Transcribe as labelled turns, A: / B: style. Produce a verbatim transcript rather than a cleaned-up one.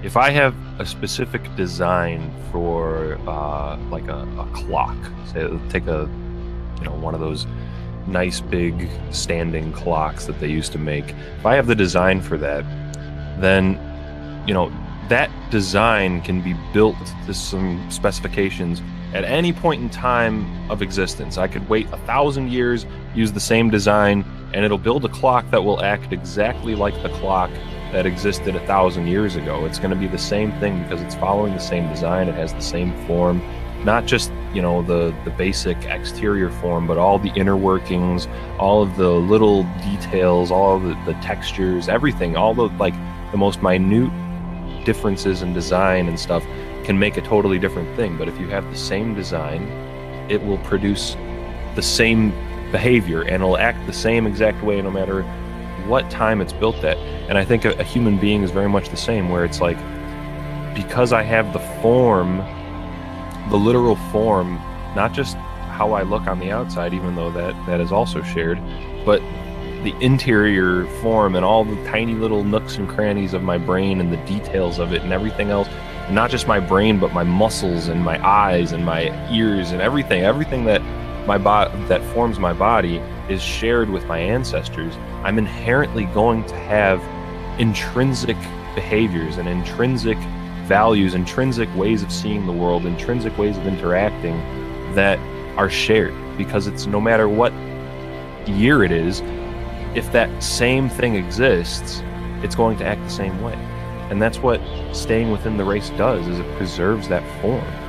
A: If I have a specific design for uh, like a, a clock, say take a you know one of those nice big standing clocks that they used to make. If I have the design for that, then you know that design can be built to some specifications at any point in time of existence. I could wait a thousand years, use the same design, and it'll build a clock that will act exactly like the clock that existed a thousand years ago. It's going to be the same thing because it's following the same design. It has the same form, not just you know the the basic exterior form, but all the inner workings, all of the little details, all of the, the textures, everything, all the like the most minute differences in design and stuff can make a totally different thing. But if you have the same design, it will produce the same behavior and it'll act the same exact way no matter what time it's built at. And I think a, a human being is very much the same, where it's like, because I have the form, the literal form, not just how I look on the outside, even though that that is also shared, but the interior form and all the tiny little nooks and crannies of my brain and the details of it and everything else, and not just my brain, but my muscles and my eyes and my ears and everything, everything that my bo- that forms my body is shared with my ancestors. I'm inherently going to have intrinsic behaviors and intrinsic values, intrinsic ways of seeing the world, intrinsic ways of interacting that are shared, because it's no matter what year it is, if that same thing exists, it's going to act the same way. And that's what staying within the race does, is it preserves that form.